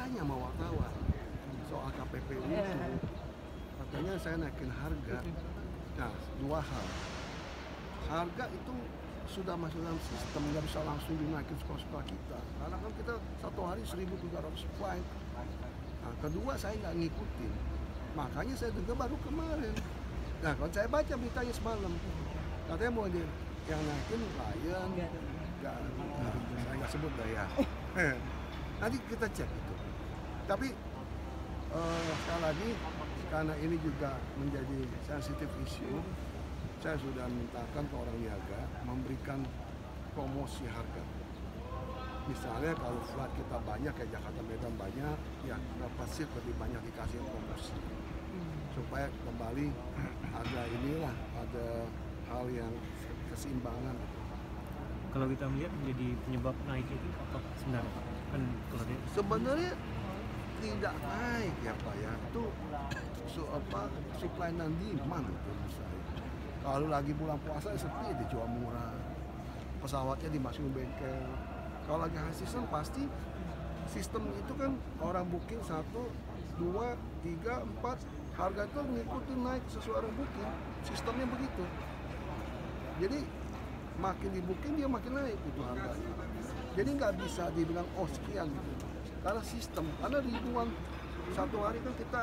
ditanya sama wartawan soal KPPU itu, katanya saya naikin harga. Nah, dua hal. Harga itu sudah masuk dalam sistem, nggak bisa langsung dinaikin suka-suka kita. Karena kan kita satu hari 1.300 flight. Nah, kedua saya nggak ngikutin. Makanya saya dengar baru kemarin. Nah, kalau saya baca beritanya semalam, katanya mau yang naikin Lion, saya nggak sebut dah ya. Nanti kita cek itu. Tapi sekali lagi, karena ini juga menjadi sensitif isu, saya sudah mintakan ke orang niaga memberikan promosi harga. Misalnya kalau flight kita banyak, kayak Jakarta Medan banyak, ya pasti lebih banyak dikasih promosi. Supaya kembali ada inilah, ada hal yang keseimbangan. Kalau kita melihat menjadi penyebab naik itu apa sebenarnya Pak? Kan kalau sebenarnya tidak naik ya Pak ya, itu supply dan demand itu misalnya. Kalau lagi bulan puasa sepi dijual murah, pesawatnya dimasukin bengkel. Kalau lagi high season pasti sistem itu kan orang booking 1, 2, 3, 4, harga itu ngikutin naik sesuai orang booking, sistemnya begitu. Jadi makin di booking dia makin naik itu harganya. Jadi nggak bisa dibilang oh sekian gitu. Karena sistem, karena ribuan, satu hari kan kita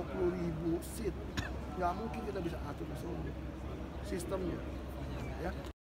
120.000 seat, nggak mungkin kita bisa atur semua sistemnya, ya.